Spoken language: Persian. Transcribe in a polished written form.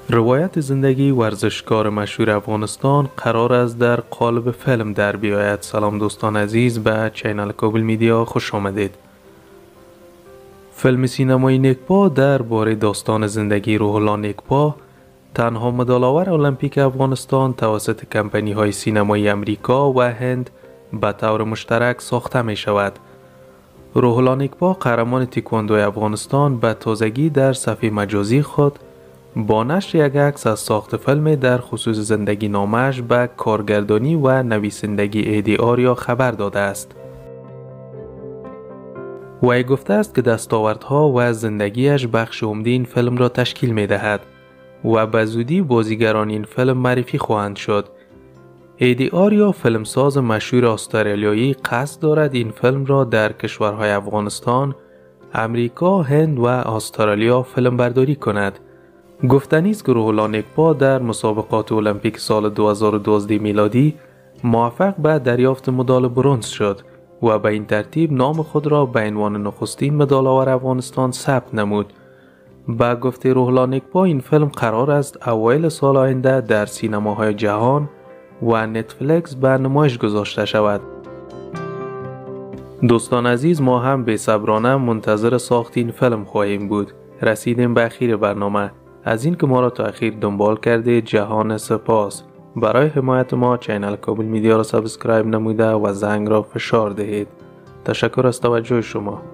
روایت زندگی ورزشکار مشهور افغانستان قرار است در قالب فیلم در بیاید. سلام دوستان عزیز، به چینل کابل میدیا خوش آمدید. فیلم سینمایی نیکپا در باره داستان زندگی روح الله نیکپا، تنها مدال‌آور المپیک افغانستان توسط کمپانی های سینمایی امریکا و هند به طور مشترک ساخته می شود. روح الله نیکپا، قهرمان تکواندو افغانستان، به تازگی در صفحه مجازی خود با نشر یک عکس از ساخت فیلم در خصوص زندگی نامش به کارگردانی و نویسندگی ایدی آریا خبر داده است. وی گفته است که دستاوردها و زندگیش بخش عمده این فیلم را تشکیل می دهد و به زودی بازیگران این فیلم معرفی خواهند شد. ایدی آریا، فیلمساز مشهور استرالیایی، قصد دارد این فیلم را در کشورهای افغانستان، امریکا، هند و استرالیا فیلم برداری کند. گفتنی است که روح الله نیکپا در مسابقات المپیک سال 2012 میلادی موفق به دریافت مدال برنز شد و به این ترتیب نام خود را به عنوان نخستین مدال‌آور افغانستان ثبت نمود. با گفته روح الله نیکپا، این فیلم قرار است اوایل سال آینده در سینماهای جهان و نتفلیکس به نمایش گذاشته شود. دوستان عزیز، ما هم بی‌صبرانه منتظر ساخت این فیلم خواهیم بود. رسیدیم به اخیر برنامه. از این که ما را تا اخیر دنبال کرده جهان سپاس. برای حمایت ما چینل کابل میدیا را سابسکرایب نموده و زنگ را فشار دهید. تشکر از توجه شما.